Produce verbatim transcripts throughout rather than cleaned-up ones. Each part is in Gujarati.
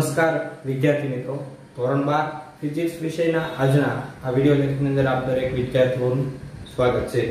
નમસ્કાર વિદ્યાર્થી મિત્રો, ધોરણ બાર ફિઝિક્સ વિષયના આજના આ વિડિયો લેક્ચરની અંદર આપ દરેક વિદ્યાર્થીઓનું સ્વાગત છે.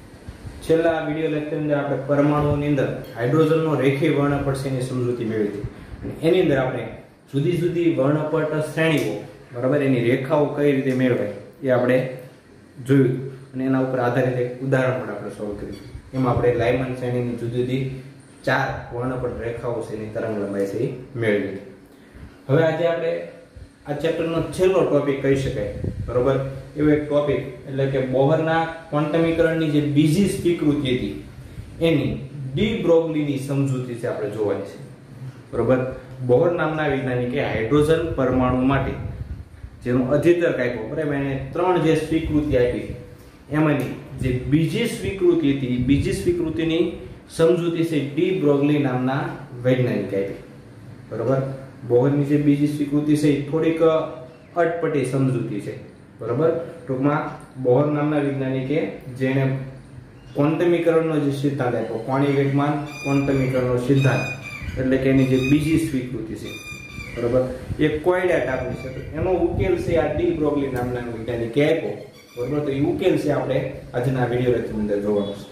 છેલ્લા વિડિયો લેક્ચરની અંદર આપણે પરમાણુઓની અંદર હાઇડ્રોજનનો રેખીય વર્ણપટની સમજૂતી મેળવી હતી અને એની અંદર આપણે જુદી જુદી વર્ણપટ શ્રેણીઓ બરાબર એની રેખાઓ કઈ રીતે મેળવાય એ આપણે જોયું અને એના ઉપર આધારિત એક ઉદાહરણ પણ આપણે સોલ્વ કર્યું. એમાં આપણે લાઇમન શ્રેણીની જુદી જુદી ચાર વર્ણપટ રેખાઓ છે એની તરંગ લંબાઈ છે મેળવી. હવે આજે આપણે આ ચેપ્ટરનો છેલ્લો ટોપિક કહી શકાય બરોબર એવો એક ટોપિક એટલે કે બોહરના ક્વોન્ટમીકરણની જે બીજી સ્વીકૃતિ હતી એની ડી બ્રોગલીની સમજૂતી છે આપણે જોવાની છે બરોબર. બોહર નામના વૈજ્ઞાનિકે હાઇડ્રોજન પરમાણુ માટે જેનો અધિતર્ક આપ્યો બરાબર એને ત્રણ જે સ્વીકૃતિ આપી એમાંની જે બીજી સ્વીકૃતિ હતી બીજી સ્વીકૃતિની સમજૂતી છે ડી બ્રોગલી નામના વૈજ્ઞાનિક આપી બરોબર. બોહરની જે બીજી સ્વીકૃતિ છે એ થોડીક અટપટી સમજૂતી છે બરોબર. ટૂંકમાં બોહર નામના વૈજ્ઞાનિકે જેને ક્વોન્ટમીકરણનો જે સિદ્ધાંત આપ્યો કોણીય વેગમાન ક્વોન્ટમીકરણનો સિદ્ધાંત એટલે કે એની જે બીજી સ્વીકૃતિ છે બરોબર એ કોયડા ટાપની છે એનો ઉકેલ છે આ ડી બ્રોગલી નામના વૈજ્ઞાનિકે આપ્યો બરોબર. તો એ ઉકેલ છે આપણે આજના વિડિયો લેક્ચરની અંદર જોવાનો છે.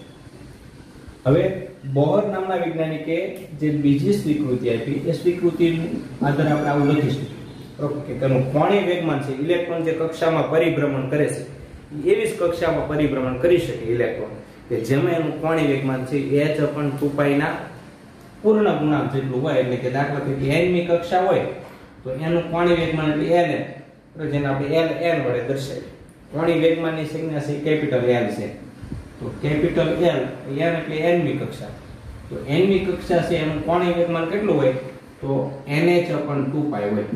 હવે બોહર નામના વૈજ્ઞાનિકે જે બીજી સ્વીકૃતિ આપી એ સ્વીકૃતિનું આધાર આપણે આવું લખીશું બરોબર કે તેનું કોણીય વેગમાન છે ઇલેક્ટ્રોન જે કક્ષામાં પરિભ્રમણ કરે છે એવી જ કક્ષામાં પરિભ્રમણ કરી શકે ઇલેક્ટ્રોન કે જેમાં એનું કોણીય વેગમાન છે h upon ટુ પાઈ ના પૂર્ણ ગુણાંક જેટલું હોય એટલે કે દાખલા તરીકે n મી કક્ષા હોય તો એનું કોણીય વેગમાન એટલે ln જેને આપણે ln વડે દર્શાવીએ. કોણીય વેગમાનની સંજ્ઞા છે કેપિટલ L છે તો કેપિટલ L n એટલે n મી કક્ષા તો n મી કક્ષા છે એનું કોણીય વેગમાન કેટલું હોય તો nh upon ટુ પાઈ હોય.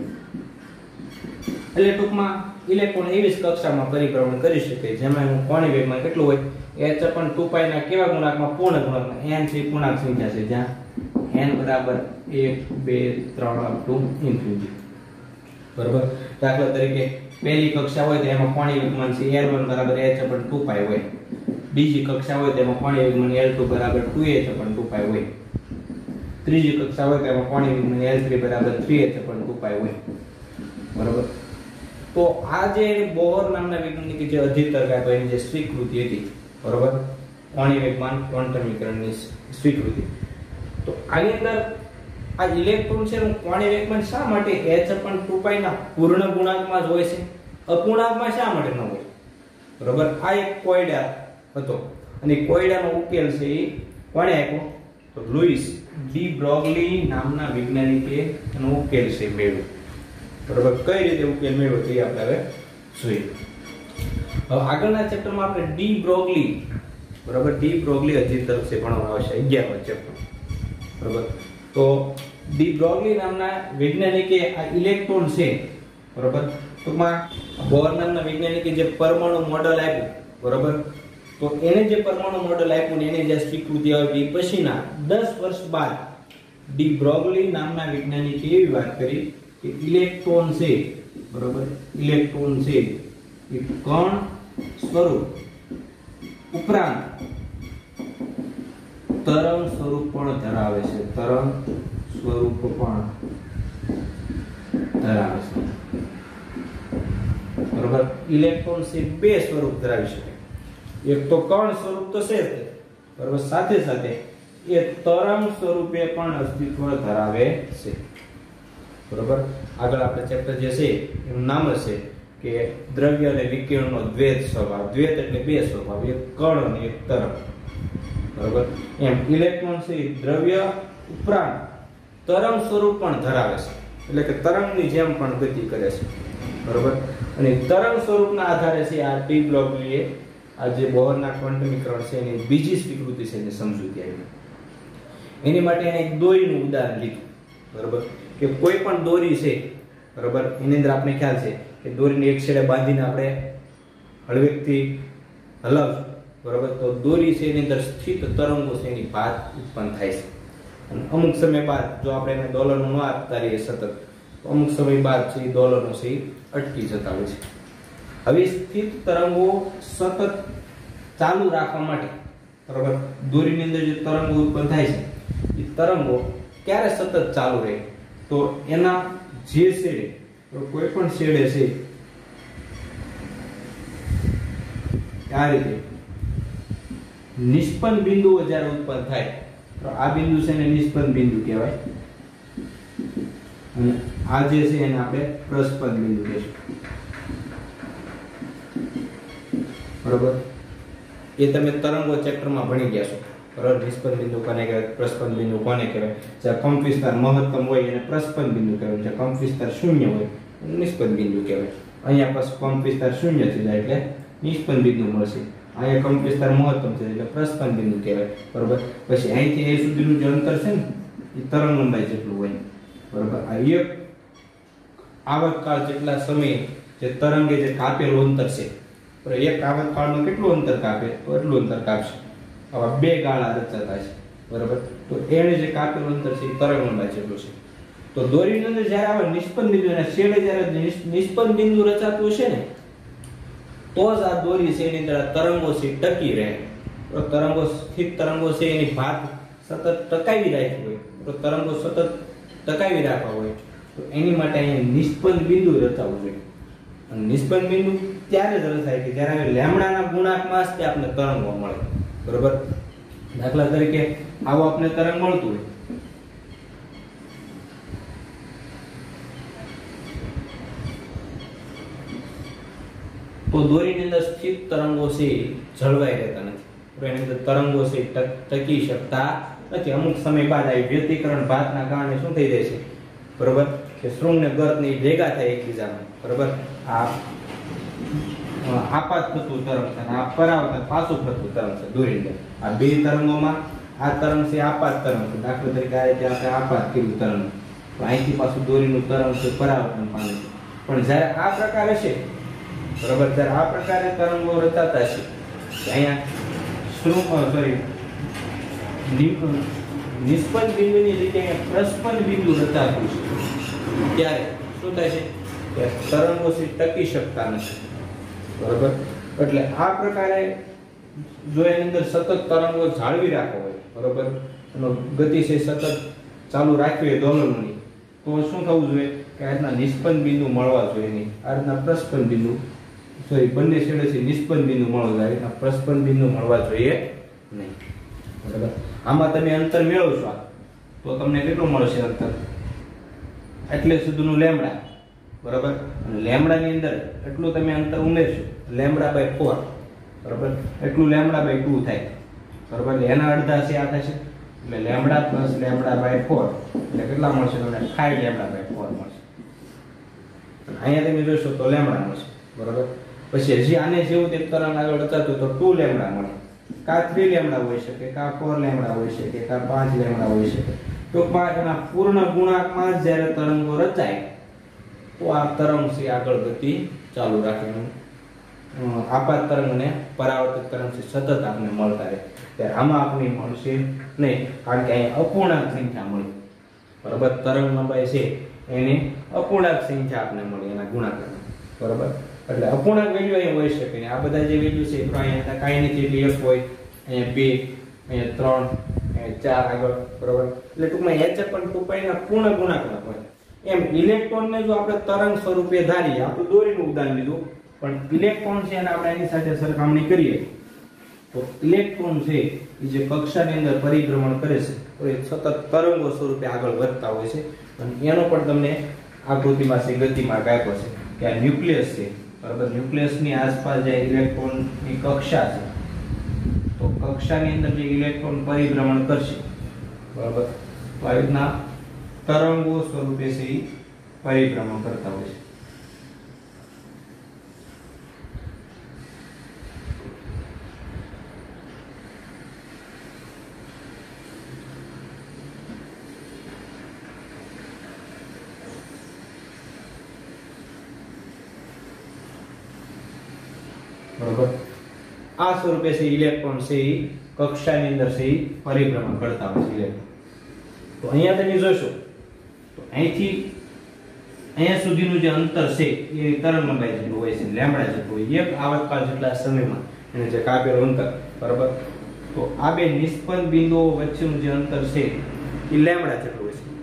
એટલે ટૂંકમાં ઇલેક્ટ્રોન એવી જ કક્ષામાં પરિભ્રમણ કરી શકે જેમાં એનું કોણીય વેગમાન કેટલું હોય h upon ટુ પાઈ ના કેવા ગુણાંકમાં પૂર્ણ ગુણાંકમાં n છે પૂર્ણાંક સંખ્યા છે જ્યાં n બરાબર એક બે ત્રણ અપ ટુ ઇન્ફિનિટી બરાબર. દાખલા તરીકે પહેલી કક્ષા હોય તો એમાં કોણીય વેગમાન છે L one બરાબર h upon ટુ પાઈ હોય. બીજી કક્ષા હોય તેમાં કોણીય વેગમાન L two બરાબર two h upon two pi હોય. ત્રીજી કક્ષા હોય તેમાં કોણીય વેગમાન L three બરાબર three h upon two pi હોય બરાબર. તો આ જે બોહર નામના વૈજ્ઞાનિકે જે અધિતર્ક આપ્યો એની જે સ્વીકૃતિ હતી બરાબર કોણીય વેગમાન ક્વોન્ટમીકરણની સ્વીકૃતિ તો આની અંદર આ ઇલેક્ટ્રોન છે એનું કોણીય વેગમાન શા માટે h upon ટુ પાઈ ના પૂર્ણ ગુણાંકમાં જ હોય છે અપૂર્ણાંકમાં શા માટે ન હોય બરાબર. આ એક કોયડા હતો અને કોયડાનો ઉકેલ છે એ કોણે આપ્યો તો લુઈસ ડી બ્રોગલી નામના વૈજ્ઞાનિકે એનો ઉકેલ છે મેળવ્યો બરાબર. કઈ રીતે ઉકેલ મેળવ્યો તે આપણે હવે જોઈએ. હવે આગળના ચેપ્ટરમાં આપણે ડી બ્રોગલી બરાબર ડી બ્રોગલી અધિતર્ક છે ભણવામાં આવશે અગિયારમા ચેપ્ટર બરાબર. તો ડી બ્રોગલી નામના વૈજ્ઞાનિકે આ ઇલેક્ટ્રોન છે બરાબર ટૂંકમાં બોહર નામના વૈજ્ઞાનિકે જે પરમાણુ મોડેલ આપ્યું બરાબર તો એને જે પરમાણુ મોડેલ આપ્યું ને એને જે સ્વીકૃતિ આવી પછીના દસ વર્ષ બાદ ડી બ્રોગલી નામના વૈજ્ઞાનિકે એવી વાત કરી કે ઇલેક્ટ્રોન છે બરાબર ઇલેક્ટ્રોન છે એ કણ સ્વરૂપ ઉપરાંત તરંગ સ્વરૂપ પણ ધરાવે છે તરંગ સ્વરૂપ પણ ધરાવે છે બરાબર. ઇલેક્ટ્રોન છે બે સ્વરૂપ ધરાવી શકે એક તો કણ સ્વરૂપ તો છે બરાબર સાથે સાથે એ તરંગ સ્વરૂપે પણ અસ્તિત્વ ધરાવે છે બરાબર. આગળ આપણે ચેપ્ટર જે છે એનું નામ છે કે દ્રવ્ય અને વિકિરણનો દ્વૈત સ્વભાવ. દ્વૈત એટલે બે સ્વભાવ એક કણ અને એક તરંગ બરાબર. એમ ઇલેક્ટ્રોન છે દ્રવ્ય ઉપરાંત તરંગ સ્વરૂપ પણ ધરાવે છે એટલે કે તરંગની જેમ પણ ગતિ કરે છે બરાબર. અને તરંગ સ્વરૂપના આધારે છે આ ડી બ્રોગલીએ આ જે બોહરના ક્વોન્ટમીકરણ છે એની બીજી સ્વીકૃતિ છે એને સમજૂતી આવી. એની માટે એને એક દોરીનું ઉદાહરણ લીધું બરાબર કે કોઈ પણ દોરી છે બરાબર એની અંદર આપણે ખ્યાલ છે કે દોરીને એક છેડે બાંધીને આપણે હળવેકથી હલાવશું બરાબર તો દોરી છે એની અંદર સ્થિત તરંગો છે એની ભાત ઉત્પન્ન થાય છે અને અમુક સમય બાદ જો આપણે એને દોલનો ન આપતા રહીએ સતત તો અમુક સમય બાદ છે એ દોલનો છે એ અટકી જતા હોય છે. હવે સ્થિત તરંગો સતત ચાલુ રાખવા માટે બરાબર દોરીની અંદર જે તરંગો ઉત્પન્ન થાય છે એ તરંગો ક્યારે સતત ચાલુ રહે તો એના જે છેડે કોઈ પણ છેડે છે આ રીતે નિષ્પન્ન બિંદુઓ જ્યારે ઉત્પન્ન થાય તો આ બિંદુ છે ને નિષ્પન્ન બિંદુ કહેવાય અને આ જે છે એને આપણે પ્રસ્પન્ન બિંદુ કહીશું. બરોબર, એ તમે તરંગો ચેપ્ટરમાં ભણી ગયા છો. બરોબર, નિષ્પન્ન બિંદુ કોને કહેવાય, પ્રસ્પન્ન બિંદુ કોને કહેવાય. જ્યાં કંપ વિસ્તાર મહત્તમ હોય એને પ્રસ્પન્ન બિંદુ કહેવાય, જ્યાં કંપ વિસ્તાર શૂન્ય હોય નિષ્પન્ન બિંદુ કહેવાય. અહીંયા પછી કંપ વિસ્તાર શૂન્ય થઈ જાય એટલે નિષ્પન્ન બિંદુ મળશે. અહીંયા કંપ વિસ્તાર મહત્તમ છે એટલે પ્રસ્પન્ન બિંદુ કહેવાય. બરોબર, પછી અહીંથી અહીં સુધીનું જે અંતર છે ને એ તરંગ લંબાઈ જેટલું હોય. બરોબર, આ એક આવર્તકાળ જેટલા સમય જે તરંગે જે કાપેલું અંતર છે, બરોબર, એક આવર્તકાળમાં કેટલું અંતર કાપે તો એટલું અંતર કાપશે. આવા બે ગાળા રચાતા છે. બરોબર, તો એને જે કાપેલું અંતર છે એ તરંગ લંબાઈ જેટલું છે. તો દોરીની અંદર જ્યારે આવે નિષ્પન્ન બિંદુ અને છેડે જ્યારે નિષ્પન્ન બિંદુ રચાતું હશે ને તો જ આ દોરી છે એની અંદર તરંગો છે ટકી રહે. તો તરંગો સ્થિત તરંગો છે એની ભાત સતત ટકાવી રાખવી હોય, તો તરંગો સતત ટકાવી રાખવા હોય તો એની માટે અહીંયા નિષ્પન્ન બિંદુ રચાવવું જોઈએ. અને નિષ્પન્ન બિંદુ ત્યારે જ રચાય કે જ્યારે લેમ્ડાના ગુણાંકમાં જ તે આપણે તરંગો મળે. બરોબર, દાખલા તરીકે આવો આપણે તરંગ મળતું હોય તો દોરીની અંદર સ્થિત તરંગો છે જળવાઈ રહેતા નથી. એની અંદર તરંગો છે ટકી શકતા નથી. અમુક સમય બાદ આ વ્યતિકરણ ભાતના કારણે શું થઈ જાય છે, બરોબર, કે શૃંગ ને ગર્ત ને ભેગા થાય એકબીજામાં. બરોબર, આ આપાત થતું તરંગ છે અને આ પરાવર્તન પાછું થતું તરંગ છે દોરીની અંદર. આ બે તરંગોમાં આ તરંગ છે આપાત તરંગ છે. દાખલા તરીકે આ રીતે આપણે આપાત કર્યું તરંગ, તો અહીંથી પાછું દોરીનું તરંગ છે પરાવર્તન પામે છે. પણ જ્યારે આ પ્રકારે છે, બરોબર, ત્યારે આ પ્રકારે તરંગો રચાતા છે અહીંયા શૃંગ સોરી નિષ્પન્ન બિંદુની જગ્યાએ પ્રસ્પન્ન બિંદુ રચાતું છે ત્યારે શું થાય છે કે તરંગો છે ટકી શકતા નથી. બરોબર, એટલે આ પ્રકારે જો એની અંદર સતત તરંગો જાળવી રાખવો હોય, બરોબર, એનો ગતિ છે સતત ચાલુ રાખવી હોય દોલનની, તો શું થવું જોઈએ કે આ રીતના નિષ્પન્ન બિંદુ મળવા જોઈએ નહીં. આ રીતના પ્રસ્પન્ન બિંદુ સોરી બંને છેડેથી નિષ્પન્ન બિંદુ મળવા જોઈએ, આ પ્રસ્પન્ન બિંદુ મળવા જોઈએ નહીં. બરાબર, આમાં તમે અંતર મેળવશો તો તમને કેટલું મળશે અંતર, એટલે સુધીનું લેમ્ડા. બરાબર, અને લેમ્ડાની અંદર એટલું તમે અંતર ઉમેરશો લેમ્ડા બાય ફોર. બરાબર, એટલું લેમ્ડા બાય ટુ થાય. બરાબર, એના અડધા છે આ થશે એટલે lambda plus lambda by four એટલે કેટલા મળશે તમને ફાઈવ લેમ્ડા બાય ફોર મળશે. અહીંયા તમે જોશો તો લેમ્ડા મળશે. બરાબર, પછી હજી આને જેવું તે તરંગ આગળ રચાતું તો ટુ લેમ્ડા મળે, કા થ્રી લેમ્ડા હોઈ શકે, કા ફોર લેમ્ડા હોઈ શકે, કા પાંચ લેમ્ડા હોઈ શકે. ટૂંકમાં એના પૂર્ણ ગુણાંકમાં જ્યારે તરંગો રચાય તો આ તરંગ છે આગળ ગતિ ચાલુ રાખે. આપાત તરંગ અને પરાવર્તિત તરંગ છે સતત આપણે મળતા રહે. ત્યારે આમાં આપણે મળશે નહીં, કારણ કે અહીંયા અપૂર્ણાંક સંખ્યા મળી. બરાબર, તરંગ લંબાઈ છે એને અપૂર્ણાંક સંખ્યા આપણે મળી એના ગુણાકાર. બરાબર, એટલે અપૂર્ણાંક વેલ્યુ અહીંયા હોઈ શકે ને. આ બધા જે વેલ્યુ છે એ અહીંયા કાંઈ નથી એટલે એક હોય, અહીંયા બે, અહીંયા ત્રણ, અહીંયા ચાર આગળ. બરાબર, એટલે ટૂંકમાં એચ પણ ટૂંકમાં પૂર્ણ ગુણાકાર હોય. એમ ઇલેક્ટ્રોનને જો આપણે તરંગ સ્વરૂપે ધારીએ, આપણે દોરીનું ઉદાહરણ લીધું, પણ ઇલેક્ટ્રોન છે અને આપણે એની સાથે સરખામણી કરીએ તો ઇલેક્ટ્રોન છે એ જે કક્ષાની અંદર પરિભ્રમણ કરે છે તો એ સતત તરંગો સ્વરૂપે આગળ વધતા હોય છે. અને એનો પણ તમને આકૃતિમાં છે ગતિમાં આપ્યો છે કે આ ન્યુક્લિયસ છે. બરાબર, ન્યુક્લિયસની આસપાસ જે ઇલેક્ટ્રોનની કક્ષા છે તો કક્ષાની અંદર જે ઇલેક્ટ્રોન પરિભ્રમણ કરશે, બરાબર, તો આ રીતના તરંગો સ્વરૂપે છે એ પરિભ્રમણ કરતા હોય છે. બરોબર, આ સ્વરૂપે છે ઇલેક્ટ્રોન છે એ કક્ષાની અંદર છે એ પરિભ્રમણ કરતા હોય છે ઇલેક્ટ્રોન. તો અહીંયા તમે જોશો તો અહીંથી અહીંયા સુધીનું જે અંતર છે એ તરંગ લંબાઈ જેટલું હોય છે, લેમ્ડા જેટલું હોય, એક આવર્તકાળ જેટલા સમયમાં એને જે કાપેલું અંતર. બરાબર, તો આ બે નિષ્પન્ન બિંદુઓ વચ્ચેનું જે અંતર છે એ લેમ્ડા જેટલું હોય છે.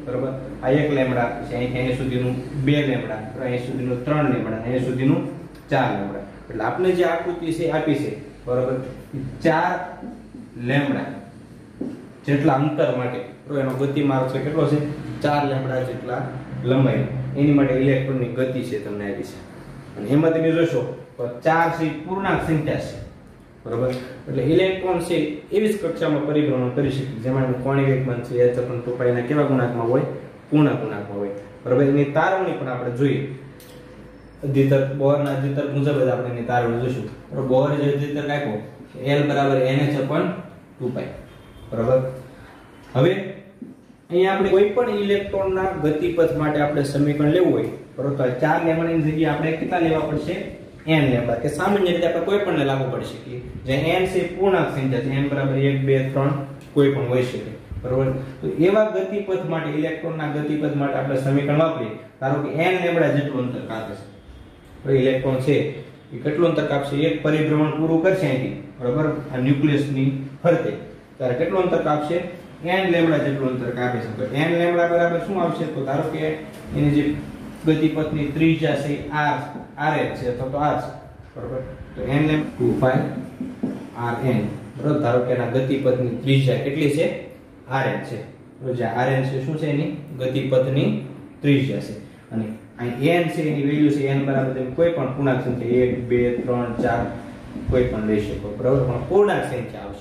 બરાબર. આ એક લેમડા છે, અહીં અહીં સુધીનું બે લેમડા, અહીં સુધીનું ત્રણ લેમડા, અહીં સુધીનું ચાર લેમડા. એટલે આપણે જે આકૃતિ છે આપી છે બરાબર, ચાર લેમડા જેટલા અંતર માટે એનો ગતિમાર્ગ છે કેટલો છે? ચાર લેમડા જેટલા લંબાઈ. એની માટે ઇલેક્ટ્રોનની ગતિ છે તમને આપી છે. અને એમાં તમે જોશો તો ચાર છે પૂર્ણાંક સંખ્યા છે બરાબર. એટલે ઇલેક્ટ્રોન છે એવી જ કક્ષામાં પરિભ્રમણ કરી શકે જેમાં કોણીય વેગમાન છે h પણ ટુ પાઈ ના કેવા ગુણાંકમાં હોય? પૂર્ણ ગુણાંકમાં હોય બરાબર. એની તારવણી પણ આપણે જોઈએ. અધિતર બોહરના અધિતર મુજબ જ આપણે એની તારવણી જોઈશું. બરાબર. બોહરે જે અધિતર આપ્યો L બરાબર nh upon ટુ પાઈ બરાબર. હવે અહીંયા આપણે કોઈ પણ ઇલેક્ટ્રોનના ગતિપથ માટે આપણે સમીકરણ લેવું હોય બરાબર, ચાર લેમડાની જગ્યાએ આપણે કેટલા લેવા પડશે? n લેમડા, કે સામાન્ય રીતે આપણે કોઈ પણને લાગુ પડી શકીએ. જે n છે પૂર્ણાંક સંખ્યા છે, n બરાબર એક બે ત્રણ કોઈ પણ હોઈ શકે બરાબર. તો એવા ગતિપથ માટે ઇલેક્ટ્રોનના ગતિપથ માટે આપણે સમીકરણ વાપરીએ. ધારો કે n લેમડા જેટલું અંતર કાપે છે તો ઇલેક્ટ્રોન છે એ કેટલું અંતર કાપશે? એક પરિભ્રમણ પૂરું કરશે અહીંથી બરાબર આ ન્યુક્લિયસની ફરતે, ત્યારે કેટલું અંતર કાપશે? n લેમડા જેટલું અંતર કાપે છે. તો n લેમડા બરાબર શું આવશે? તો ધારો કે એની જે ગતિપથની ત્રિજ્યા છે r rh છે તો તો r છે બરાબર. તો n lambda two pi rn બરાબર. ધારો કે એના ગતિપથની ત્રિજ્યા કેટલી છે? rn છે. તો જે rn છે શું છે? એની ગતિપથની ત્રિજ્યા છે. અને અહીં n છે એની વેલ્યુ છે n બરાબર તમે કોઈ પણ પૂર્ણાંક સંખ્યા એક બે ત્રણ ચાર કોઈ પણ લઈ શકો બરાબર, પણ પૂર્ણાંક સંખ્યા આવશે.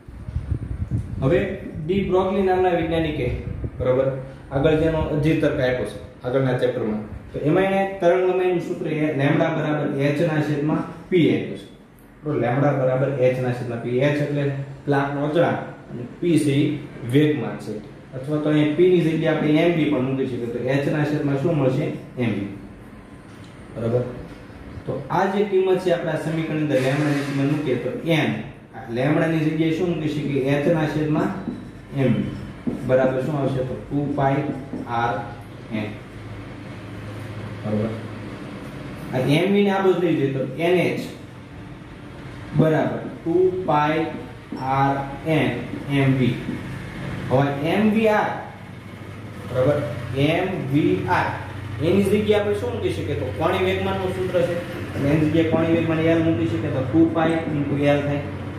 હવે ડી બ્રોગલી નામના વૈજ્ઞાનિકે બરાબર આગળ જેનો અધિતર્ક આપ્યો છે આગળના ચેપ્ટરમાં, તો એમાં એને તરંગલંબાઈનું સૂત્ર લેમ્બડા બરાબર h ના છેદમાં p આપ્યું છે બરાબર. લેમ્બડા બરાબર h ના છેદમાં p. h એટલે પ્લાકનો અચળાંક અને p છે વેગમાન છે. અથવા તો અહીં p ની જગ્યાએ આપણે mv પણ મૂકી શકીએ. તો h ના છેદમાં શું મળશે? mv બરાબર. તો આ જે કિંમત છે આપણા સમીકરણની અંદર લેમ્બડાની કિંમત મૂકીએ તો n લેમ્બડાની જગ્યાએ શું મૂકી શકીએ? h ના છેદમાં mv બરાબર શું આવશે? તો ટુ પાઈ r n બરાબર. આ mv ને આ બધું થઈ જાય તો nh બરાબર two pi r n mv. હવે mvr બરાબર mvr એની જગ્યાએ આપણે શું મૂકી શકીએ? તો કોણીય વેગમાનનું સૂત્ર છે એટલે એની જગ્યાએ કોણીય વેગમાન l મૂકી શકીએ તો ટુ પાઈ ઇન્ટુ l થાય.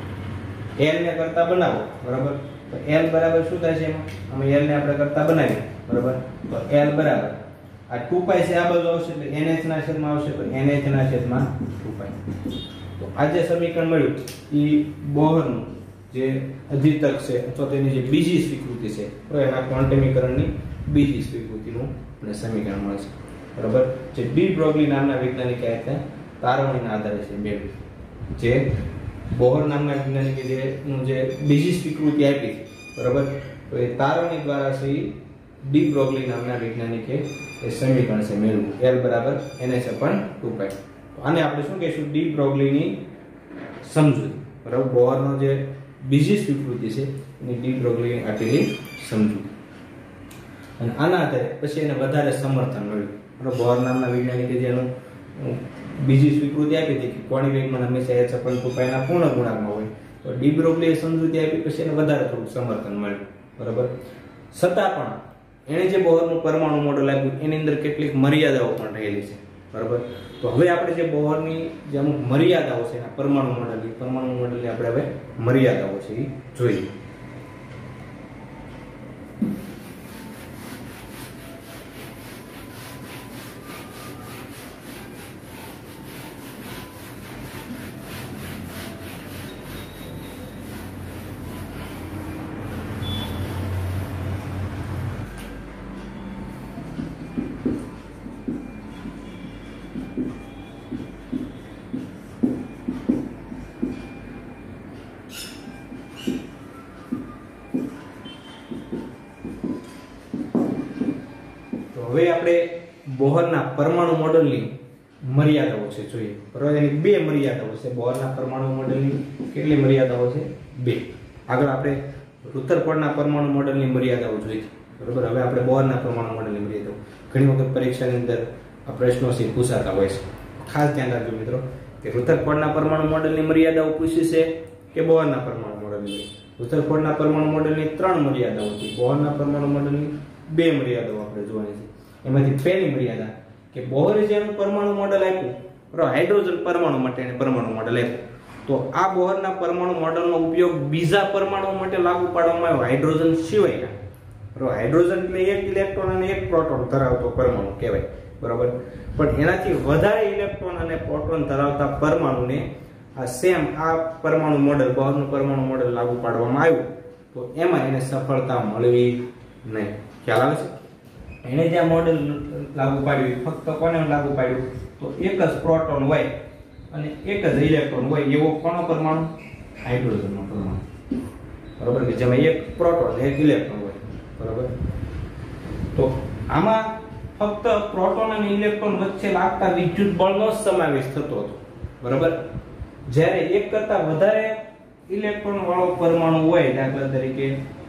l ને કરતા બનાવો બરાબર. તો l બરાબર શું થાય છે? એમાં અમે l ને આપણે કરતા બનાવીએ બરાબર. તો l બરાબર આ ટુ પાઈ છે આ બાજુ આવશે એટલે nh ના છેદમાં આવશે તો nh ના છેદમાં ટુ પાઈ. તો આ જે સમીકરણ મળ્યું એ બોહરનું જે અધિતર્ક છે અથવા તેની જે બીજી સ્વીકૃતિ છે તો એના ક્વોન્ટમીકરણની બીજી સ્વીકૃતિનું આપણે સમીકરણ મળે છે બરાબર. જે ડી બ્રોગલી નામના વૈજ્ઞાનિકે આ તારવણીના આધારે છે મેળવ્યું. જે બોહર નામના વૈજ્ઞાનિકે જે જે બીજી સ્વીકૃતિ આપી બરાબર, તો એ તારવણી દ્વારા છે ડી બ્રોગલી નામના વૈજ્ઞાનિકે એ સમીકરણ છે મેળવ્યું l બરાબર nh upon ટુ પાઈ. આને આપણે શું કહીશું? ડી બ્રોગલીની સમજૂતી બરાબર. બોહરનો જે બીજી સ્વીકૃતિ છે એની ડી બ્રોગલી આપેલી સમજૂતી. અને આના આધારે પછી એને વધારે સમર્થન મળ્યું બરાબર. બોહર નામના વૈજ્ઞાનિકે જેનું બીજી સ્વીકૃતિ આપી હતી કે કોણીય વેગમાન હંમેશા h upon ટુ પાઈ ના પૂર્ણ ગુણાંકમાં હોય, તો ડી બ્રોગલીએ સમજૂતી આપી પછી એને વધારે થોડું સમર્થન મળ્યું બરાબર. છતાં પણ એણે જે બોહરનું પરમાણુ મોડેલ આપ્યું એની અંદર કેટલીક મર્યાદાઓ પણ રહેલી છે બરાબર. તો હવે આપણે જે બોહરની જે અમુક મર્યાદાઓ છે એના પરમાણુ મોડેલ પરમાણુ મોડેલની આપણે હવે મર્યાદાઓ છે એ જોઈએ. હવે આપણે બોહરના પરમાણુ મોડેલની મર્યાદાઓ છે જોઈએ બરાબર. એની બે મર્યાદાઓ છે બોહરના પરમાણુ મોડેલની. કેટલી મર્યાદાઓ છે? બે. આગળ આપણે રુથરફોર્ડના પરમાણુ મોડેલની મર્યાદાઓ જોઈ બરાબર. હવે આપણે બોહરના પરમાણુ મોડેલની મર્યાદાઓ ઘણી વખત પરીક્ષાની અંદર આ પ્રશ્નો છે પૂછાતા હોય છે. ખાસ ધ્યાન રાખજો મિત્રો કે રુથરફોર્ડના પરમાણુ મોડેલની મર્યાદાઓ પૂછી છે કે બોહરના પરમાણુ મોડેલની. રુથરફોર્ડના પરમાણુ મોડેલની ત્રણ મર્યાદાઓ હતી. બોહરના પરમાણુ મોડેલની બે મર્યાદાઓ આપણે જોવાની છે. એમાંથી પહેલી મર્યાદા કે બોહરે જેનું પરમાણુ મોડેલ આપ્યું, બરાબર, હાઇડ્રોજન પરમાણુ માટે એને પરમાણુ મોડેલ આપ્યું, તો આ બોહરના પરમાણુ મોડેલનો ઉપયોગ બીજા પરમાણુ માટે લાગુ પાડવામાં આવ્યો હાઇડ્રોજન સિવાયના. બરાબર, હાઇડ્રોજન એટલે એક ઇલેક્ટ્રોન અને એક પ્રોટોન ધરાવતો પરમાણુ કહેવાય, બરાબર. પણ એનાથી વધારે ઇલેક્ટ્રોન અને પ્રોટોન ધરાવતા પરમાણુને આ સેમ આ પરમાણુ મોડેલ બોહરનું પરમાણુ મોડેલ લાગુ પાડવામાં આવ્યું, તો એમાં એને સફળતા મળવી નહીં. ખ્યાલ આવે છે? એને જે મોડેલ લાગુ પાડ્યું ફક્ત કોને લાગુ પાડ્યું, તો એક જ પ્રોટોન હોય અને એક જ ઇલેક્ટ્રોન હોય એવો કોનો પરમાણુ, હાઇડ્રોજનનો પરમાણુ, બરાબર, કે જેમાં એક પ્રોટોન એક ઇલેક્ટ્રોન હોય, બરાબર. તો આમાં ફક્ત પ્રોટોન અને ઇલેક્ટ્રોન વચ્ચે લાગતા વિદ્યુત બળનો સમાવેશ થતો હતો, બરાબર. જ્યારે એક કરતા વધારે ઇલેક્ટ્રોન વાળો પરમાણુ હોય, દાખલા તરીકે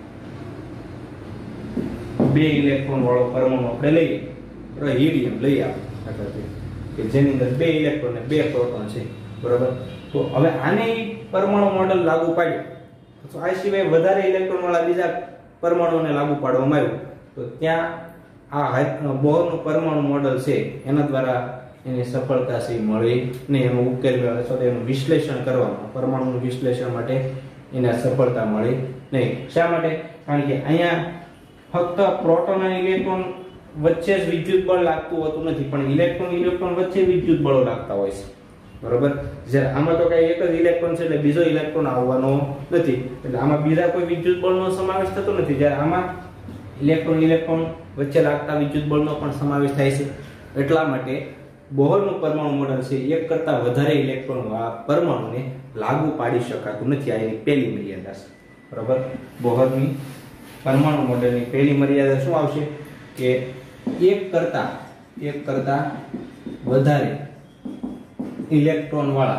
બે ઇલેક્ટ્રોન વાળો પરમાણુ આપણે લઈએ, બરાબર, હિલિયમ લઈએ આપણે, કે જેની અંદર બે ઇલેક્ટ્રોન અને બે પ્રોટોન છે, બરાબર. તો હવે આને પરમાણુ મોડેલ લાગુ પાડ્યું, તો આ સિવાય વધારે ઇલેક્ટ્રોન વાળા બીજા પરમાણુને લાગુ પાડવામાં આવ્યું, તો ત્યાં આ બોહરનું પરમાણુ મોડેલ છે એના દ્વારા એને સફળતા છે મળી નહીં. એનો ઉકેલ અથવા એનું વિશ્લેષણ કરવામાં, પરમાણુનું વિશ્લેષણ માટે એને સફળતા મળી નહીં. શા માટે? કારણ કે અહીંયા ફક્ત પ્રોટોન અને ઇલેક્ટ્રોન વચ્ચે જ વિદ્યુત બળ લાગતું હોતું નથી, પણ ઇલેક્ટ્રોન ઇલેક્ટ્રોન વચ્ચે વિદ્યુત બળો લાગતા હોય છે, બરોબર. જ્યારે આમાં તો કઈ એક જ ઇલેક્ટ્રોન છે એટલે બીજો ઇલેક્ટ્રોન આવવાનો નથી, એટલે આમાં બીજા કોઈ વિદ્યુત બળનો સમાવેશ થતો નથી. જ્યારે આમાં ઇલેક્ટ્રોન ઇલેક્ટ્રોન વચ્ચે લાગતા વિદ્યુત બળનો પણ સમાવેશ થાય છે. એટલા માટે બોહરનું પરમાણુ મોડેલ છે એક કરતા વધારે ઇલેક્ટ્રોન વાળા પરમાણુને લાગુ પાડી શકાતું નથી. આ એની પહેલી મર્યાદા છે, બરોબર. બોહરની પરમાણુ મોડેલની પહેલી મર્યાદા શું આવશે કે એક કરતા એક કરતા વધારે ઇલેક્ટ્રોન વાળા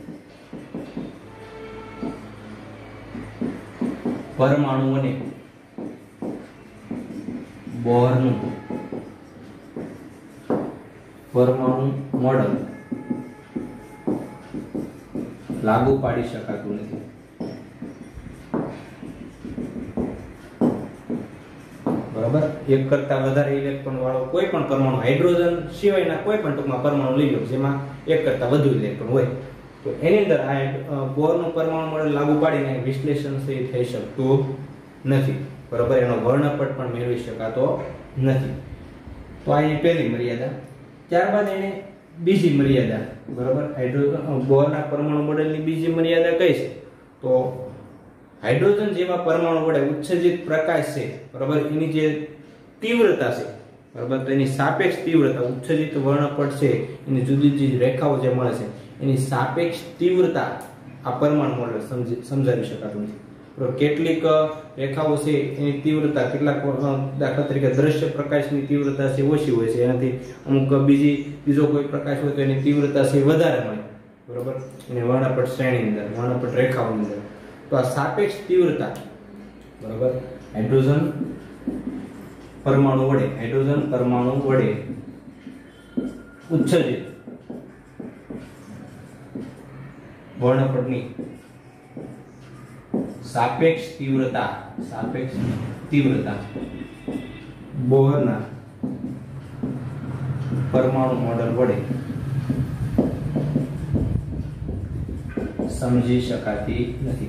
પરમાણુઓને બોહરનું પરમાણુ મોડેલ લાગુ પાડી શકાતું નથી. બરાબર. એક કરતા વધારે ઇલેક્ટ્રોન વાળો કોઈ પણ પરમાણુ, હાઇડ્રોજન સિવાયના કોઈ પણ ટૂંકમાં પરમાણુ લઈ લો જેમાં એક કરતા વધુ ઇલેક્ટ્રોન હોય, તો એની અંદર આ બોહરનું પરમાણુ મોડેલ લાગુ પાડીને વિશ્લેષણ થઈ શકતું નથી, બરાબર. એનો વર્ણપટ પણ મેળવી શકાતો નથી. તો આ એની પહેલી મર્યાદા. ત્યારબાદ એને બીજી મર્યાદા, બરાબર, હાઇડ્રોજન બોહરના પરમાણુ મોડેલની બીજી મર્યાદા કઈ છે? તો હાઇડ્રોજન જેવા પરમાણુ વડે ઉત્સર્જિત પ્રકાશ છે, બરાબર, એની જે તીવ્રતા છે, બરાબર, તો એની સાપેક્ષ તીવ્રતા, ઉત્સર્જિત વર્ણપટ છે એની જુદી જુદી રેખાઓ જે મળે છે એની સાપેક્ષ તીવ્રતા આ પરમાણુ મોડેલ સમજાવી શકાતું નથી. કેટલીક રેખાઓ છે એની તીવ્રતા, કેટલાક દાખલા તરીકે દ્રશ્ય પ્રકાશની તીવ્રતા છે ઓછી હોય છે, એનાથી અમુક બીજી બીજો કોઈ પ્રકાશ હોય તો એની તીવ્રતા છે વધારે મળે, બરાબર, એને વર્ણપટ શ્રેણી અંદર, વર્ણપટ રેખાઓની અંદર. તો આ સાપેક્ષ તીવ્રતા, બરાબર, હાઇડ્રોજન પરમાણુ વડે હાઇડ્રોજન પરમાણુ વડે ઉત્સર્જિત વર્ણપટની સાપેક્ષ તીવ્રતા સાપેક્ષ તીવ્રતા બોહરના પરમાણુ મોડેલ વડે સમજી શકાતી નથી,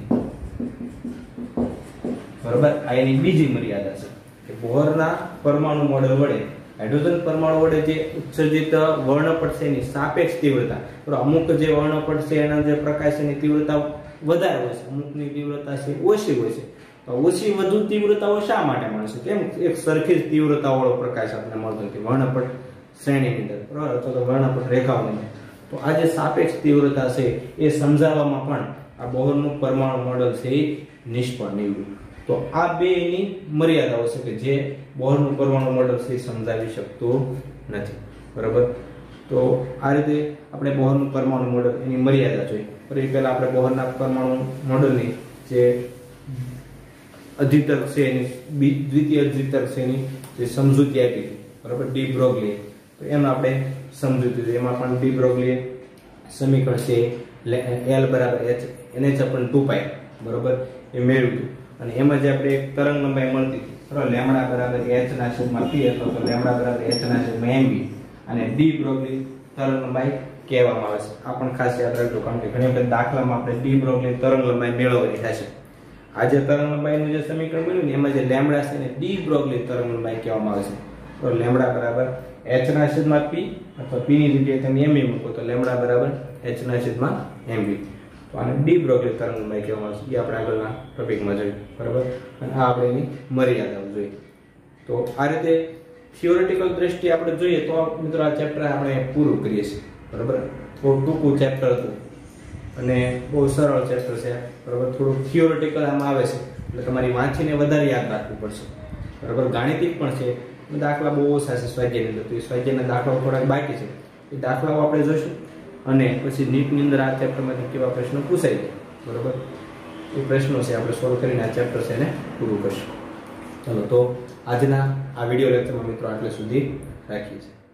બરાબર. આ એની બીજી મર્યાદા છે કે બોહરના પરમાણુ મોડેલ વડે હાઇડ્રોજન પરમાણુ વડે જે ઉત્સર્જિત વર્ણપટ છે એની સાપેક્ષ તીવ્રતા, બરાબર, અમુક જે વર્ણપટ છે એના જે પ્રકાશ એની તીવ્રતા વધારે હોય છે, અમુકની તીવ્રતા છે ઓછી હોય છે. તો ઓછી વધુ તીવ્રતાઓ શા માટે મળે છે? કેમ એક સરખી જ તીવ્રતા વાળો પ્રકાશ આપણને મળતો નથી વર્ણપટ શ્રેણીની અંદર, બરાબર, અથવા તો વર્ણપટ રેખાઓની અંદર. તો આ જે સાપેક્ષ તીવ્રતા છે એ સમજાવવામાં પણ આ બોહરનું પરમાણુ મોડેલ છે એ નિષ્ફળ નીવડ્યું. તો આ બે એની મર્યાદાઓ છે કે જે બોહરનું પરમાણુ મોડેલ છે સમજાવી શકતું નથી, બરાબર. તો આ રીતે આપણે બોહરનું પરમાણુ મોડેલ એની મર્યાદા જોઈ. ફરી પહેલા આપણે બોહરના પરમાણુ મોડેલની જે અધિતર્ક છે એની દ્વિતીય અધિતર્ક છે એની જે સમજૂતી આપી હતી, બરાબર, ડી બ્રોગલીએ, તો એમાં આપણે સમજૂતી એમાં પણ ડી બ્રોગલીએ સમીકરણ છે એલ બરાબર H NH upon two pi, બરાબર, એ મેળવ્યું. અને એમાં જે આપણે એક તરંગ લંબાઈ મળતી હતી બરાબર, લેમડા બરાબર h ના છેદમાં p અથવા તો લેમડા બરાબર h ના છેદમાં mv અને ડી બ્રોગલી તરંગ લંબાઈ કહેવામાં આવે છે. આ પણ ખાસ યાદ રાખજો, કારણ કે ઘણી વખત દાખલામાં આપણે ડી બ્રોગલી તરંગ લંબાઈ મેળવવાની થશે. આ જે તરંગ લંબાઈનું જે સમીકરણ બન્યું ને એમાં જે લેમડા છે ને ડી બ્રોગલી તરંગ લંબાઈ કહેવામાં આવે છે. તો લેમડા બરાબર h ના છેદમાં p અથવા p ની જગ્યાએ તમે mv મૂકો તો લેમડા બરાબર h ના છેદમાં mv. તો આને ડી બ્રોગલી તરંગ લંબાઈ કહેવામાં આવે છે. એ આપણે આગળના ટોપિકમાં જોયું બરાબર, અને આ આપણે એની મર્યાદાઓ જોઈ. તો આ રીતે થિયોરેટિકલ દ્રષ્ટિએ આપણે જોઈએ તો મિત્રો આ ચેપ્ટર આપણે પૂરું કરીએ છીએ બરાબર. થોડું ટૂંકું ચેપ્ટર હતું અને બહુ સરળ ચેપ્ટર છે બરાબર. થોડું થિયોરેટિકલ આમાં આવે છે એટલે તમારી વાંચીને વધારે યાદ રાખવું પડશે બરાબર. ગાણિતિક પણ છે, દાખલા બહુ ઓછા છે સ્વાધ્યાયની અંદર, તો એ સ્વાધ્યાયના દાખલાઓ થોડાક બાકી છે. એ દાખલાઓ આપણે જોઈશું અને પછી નીટની અંદર આ ચેપ્ટરમાંથી કેવા પ્રશ્નો પૂછાય છે બરાબર, એ પ્રશ્નો છે આપણે સોલ્વ કરીને આ ચેપ્ટર છે એને પૂરું કરશું. ચાલો, તો આજના આ વિડીયો લેક્ચરમાં મિત્રો આટલે સુધી રાખીએ છીએ.